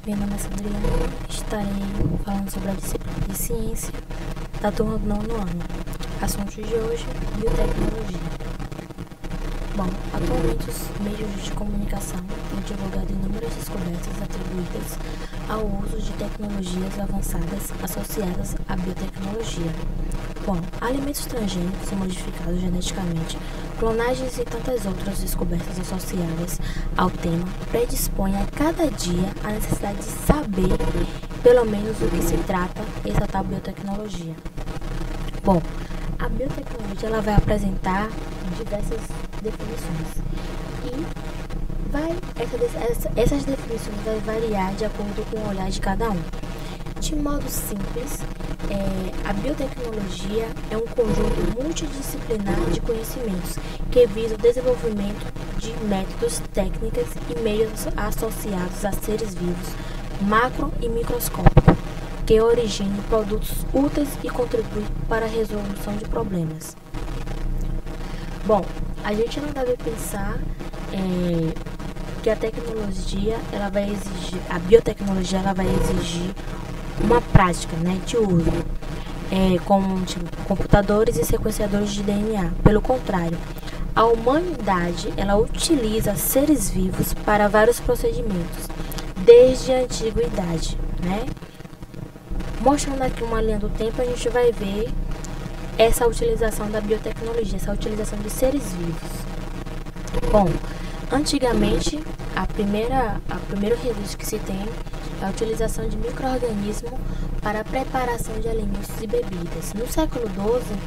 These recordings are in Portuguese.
meu nome é Sandriana, estarei falando sobre a disciplina de ciência da turma do 9º ano. Assuntos de hoje, biotecnologia. Bom, atualmente os meios de comunicação têm divulgado inúmeras descobertas atribuídas ao uso de tecnologias avançadas associadas à biotecnologia. Bom, alimentos transgênicos e modificados geneticamente, clonagens e tantas outras descobertas associadas ao tema predispõem a cada dia a necessidade de saber, pelo menos, do que se trata essa tal biotecnologia. Bom, a biotecnologia ela vai apresentar diversas definições e essas definições vão variar de acordo com o olhar de cada um. De modo simples, a biotecnologia é um conjunto multidisciplinar de conhecimentos que visa o desenvolvimento de métodos, técnicas e meios associados a seres vivos, macro e microscópicos, que originam produtos úteis e contribuem para a resolução de problemas. Bom, a gente não deve pensar que a biotecnologia ela vai exigir uma prática, de uso, como computadores e sequenciadores de DNA. Pelo contrário, a humanidade ela utiliza seres vivos para vários procedimentos, desde a antiguidade, Mostrando aqui uma linha do tempo, a gente vai ver essa utilização da biotecnologia, essa utilização de seres vivos. Bom, antigamente, o primeiro registro que se tem é a utilização de micro-organismos para a preparação de alimentos e bebidas. No século XII,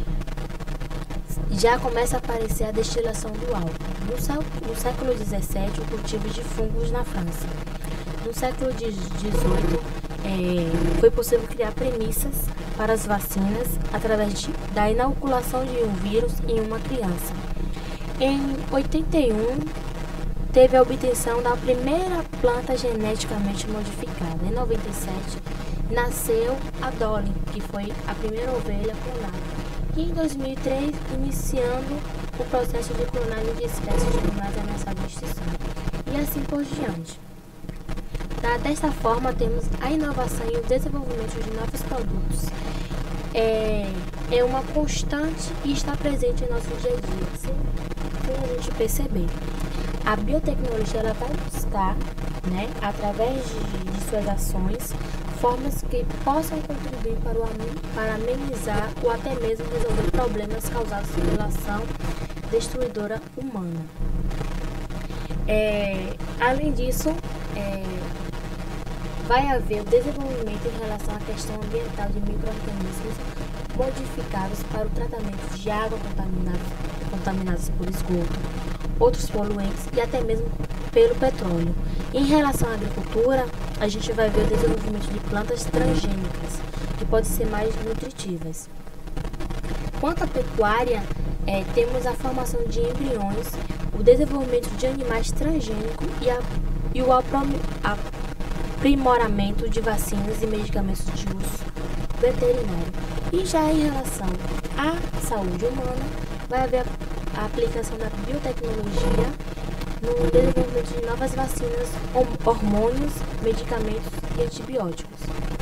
já começa a aparecer a destilação do álcool. No século XVII, o cultivo de fungos na França. No século XVIII, foi possível criar premissas para as vacinas através da inoculação de um vírus em uma criança. Em 81, teve a obtenção da primeira planta geneticamente modificada. Em 97, nasceu a Dolly, que foi a primeira ovelha clonada. E em 2003, iniciando o processo de clonagem de espécies de animais ameaçados de extinção. E assim por diante. Desta forma, temos a inovação e o desenvolvimento de novos produtos. É uma constante e está presente em nosso dia a dia, sem a gente perceber. A biotecnologia ela vai buscar, através de suas ações, formas que possam contribuir para amenizar ou até mesmo resolver problemas causados pela ação destruidora humana. Além disso, vai haver o desenvolvimento em relação à questão ambiental de micro-organismos modificados para o tratamento de água contaminadas por esgoto, outros poluentes e até mesmo pelo petróleo. Em relação à agricultura, a gente vai ver o desenvolvimento de plantas transgênicas, que podem ser mais nutritivas. Quanto à pecuária, temos a formação de embriões, o desenvolvimento de animais transgênicos e o aprimoramento de vacinas e medicamentos de uso veterinário. E já em relação à saúde humana, vai haver a aplicação da biotecnologia no desenvolvimento de novas vacinas, hormônios, medicamentos e antibióticos.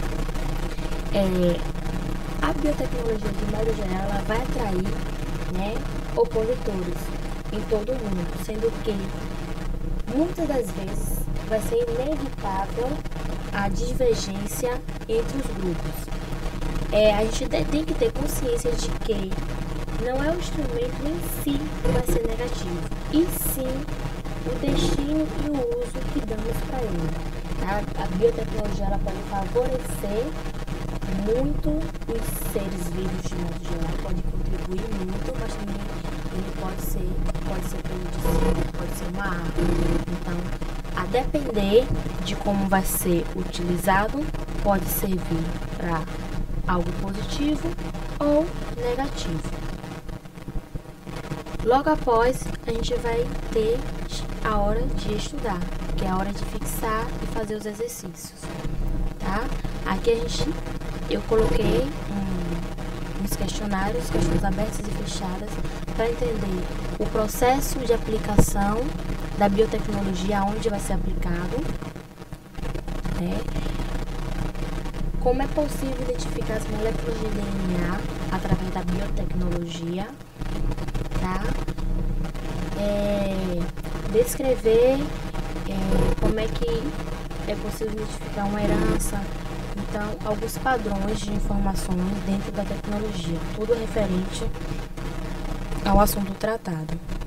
A biotecnologia, de modo geral, ela vai atrair opositores em todo o mundo, sendo que muitas das vezes vai ser inevitável a divergência entre os grupos. A gente tem que ter consciência de que não é o instrumento em si que vai ser negativo, e sim o destino e o uso que damos para ele. A biotecnologia ela pode favorecer muito os seres vivos de modo geral, pode contribuir muito, mas também ele pode ser prejudicial, pode ser uma arma. Então, a depender de como vai ser utilizado, pode servir para algo positivo ou negativo. Logo após, a gente vai ter a hora de estudar, que é a hora de fixar e fazer os exercícios, tá? Aqui eu coloquei uns questionários, questões abertas e fechadas, para entender o processo de aplicação da biotecnologia, onde vai ser aplicado, né? Como é possível identificar as moléculas de DNA através da biotecnologia, tá? Descrever como é que é possível identificar uma herança. Então, alguns padrões de informações dentro da tecnologia, tudo referente ao assunto tratado.